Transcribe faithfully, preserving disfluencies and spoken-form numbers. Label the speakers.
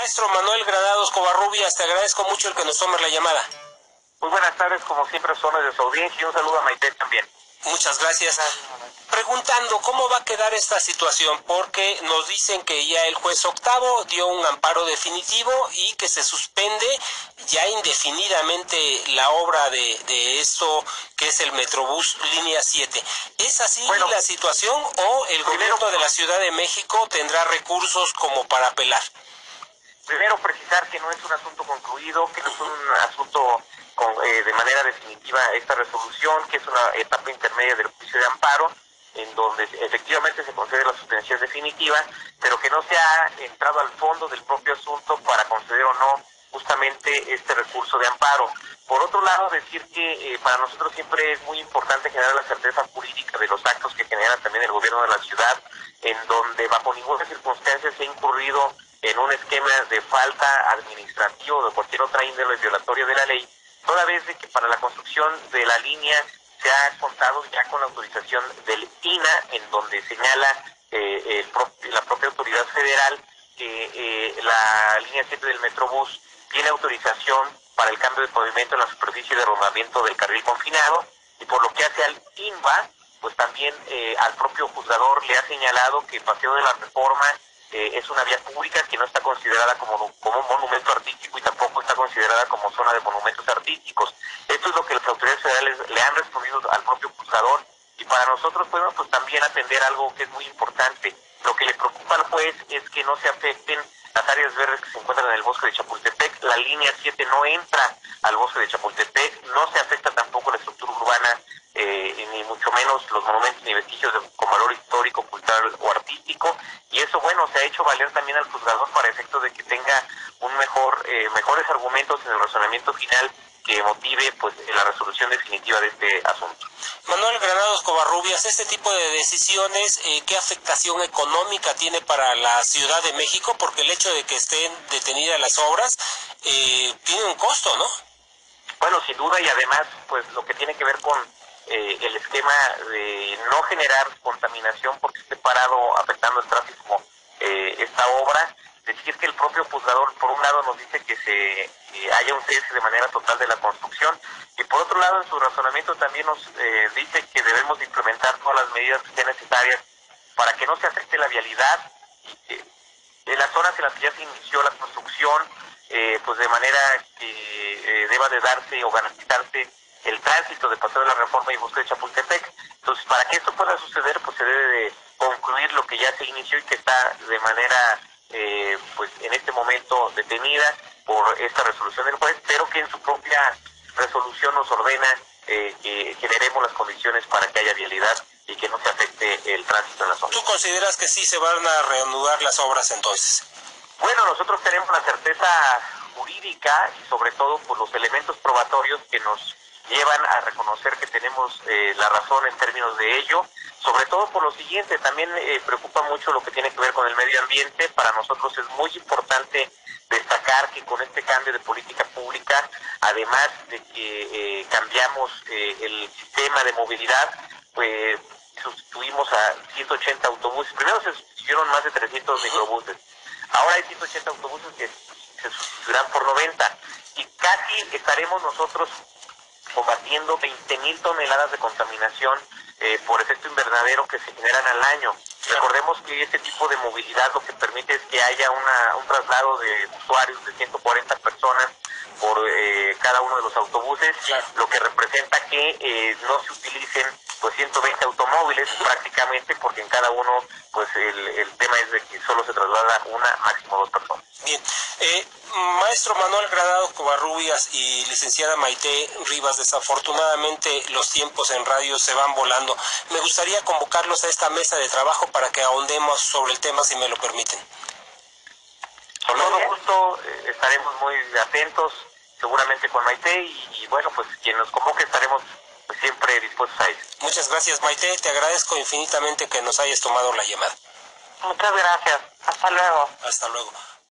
Speaker 1: Maestro Manuel Granados Covarrubias, te agradezco mucho el que nos tomes la llamada.
Speaker 2: Muy buenas tardes, como siempre, zonas de su audiencia, y un saludo a Maite también.
Speaker 1: Muchas gracias. Preguntando, ¿cómo va a quedar esta situación? Porque nos dicen que ya el juez octavo dio un amparo definitivo y que se suspende ya indefinidamente la obra de, de esto que es el Metrobús Línea siete. ¿Es así bueno, la situación o el primero, gobierno de la Ciudad de México tendrá recursos como para apelar?
Speaker 2: Primero, precisar que no es un asunto concluido, que no es un asunto con, eh, de manera definitiva esta resolución, que es una etapa intermedia del juicio de amparo, en donde efectivamente se concede la suspensión definitiva, pero que no se ha entrado al fondo del propio asunto para conceder o no justamente este recurso de amparo. Por otro lado, decir que eh, para nosotros siempre es muy importante generar la certeza jurídica de los actos que genera también el gobierno de la ciudad, en donde bajo ninguna circunstancia se ha incurrido en un esquema de falta administrativa o de cualquier otra índole violatoria de la ley, toda vez de que para la construcción de la línea se ha contado ya con la autorización del I N A, en donde señala eh, el pro la propia autoridad federal que eh, la línea siete del Metrobús tiene autorización para el cambio de pavimento en la superficie de rodamiento del carril confinado, y por lo que hace al I N V A, pues también eh, al propio juzgador le ha señalado que Paseo de la Reforma Eh, es una vía pública que no está considerada como, como un monumento artístico y tampoco está considerada como zona de monumentos artísticos. Esto es lo que las autoridades federales le han respondido al propio juzgador, y para nosotros podemos pues también atender algo que es muy importante. Lo que le preocupa al juez es que no se afecten las áreas verdes que se encuentran en el bosque de Chapultepec. La línea siete no entra al bosque de Chapultepec, no se afecta tampoco la estructura urbana, eh, ni mucho menos los monumentos ni vestigios de, con valor histórico, cultural o artístico, y eso, bueno, se ha hecho valer también al juzgador para efectos de que tenga un mejor, eh, mejores argumentos en el razonamiento final que motive pues la resolución definitiva de este asunto.
Speaker 1: Manuel Granados Covarrubias, este tipo de decisiones, eh, ¿qué afectación económica tiene para la Ciudad de México? Porque el hecho de que estén detenidas las obras eh, tiene un costo, ¿no?
Speaker 2: Bueno, sin duda, y además, pues lo que tiene que ver con eh, el esquema de no generar contaminación porque esté parado afectando el tráfico eh, esta obra. Decir que el propio juzgador, por un lado, nos dice que se eh, haya un cese de manera total de la construcción, y por otro lado, en su razonamiento también nos eh, dice que debemos implementar todas las medidas que sean necesarias para que no se afecte la vialidad y que en las zonas en las que ya se inició la construcción, eh, pues de manera que eh, deba de darse o garantizarse el tránsito de Paseo de la Reforma y Bosque de Chapultepec. Entonces, para que esto pueda suceder, pues se debe de concluir lo que ya se inició y que está de manera Eh, pues en este momento detenida por esta resolución del juez, pero que en su propia resolución nos ordena eh, que generemos las condiciones para que haya vialidad y que no se afecte el tránsito en la zona.
Speaker 1: ¿Tú consideras que sí se van a reanudar las obras entonces?
Speaker 2: Bueno, nosotros tenemos la certeza jurídica y sobre todo por los elementos probatorios que nos llevan a reconocer que tenemos eh, la razón en términos de ello, sobre todo por lo siguiente. También eh, preocupa mucho lo que tiene que ver con el medio ambiente. Para nosotros es muy importante destacar que con este cambio de política pública, además de que eh, cambiamos eh, el sistema de movilidad, pues sustituimos a ciento ochenta autobuses. Primero se sustituyeron más de trescientos microbuses. Ahora hay ciento ochenta autobuses que se sustituirán por noventa, y casi estaremos nosotros combatiendo veinte mil toneladas de contaminación eh, por efecto invernadero que se generan al año. Recordemos que este tipo de movilidad lo que permite es que haya una, un traslado de usuarios de ciento cuarenta personas por eh, cada uno de los autobuses, claro, lo que representa que eh, no se utilicen pues ciento veinte automóviles prácticamente, porque en cada uno pues el, el tema es de que solo se traslada una, máximo dos personas.
Speaker 1: Bien, eh, maestro Manuel Granados Covarrubias y licenciada Maite Rivas, desafortunadamente los tiempos en radio se van volando. Me gustaría convocarlos a esta mesa de trabajo para que ahondemos sobre el tema, si me lo permiten.
Speaker 2: Con todo gusto, eh, estaremos muy atentos, seguramente con Maite, y, y bueno, pues quien nos convoque estaremos pues, siempre dispuestos a ello.
Speaker 1: Muchas gracias, Maite, te agradezco infinitamente que nos hayas tomado la llamada.
Speaker 3: Muchas gracias, hasta luego.
Speaker 1: Hasta luego.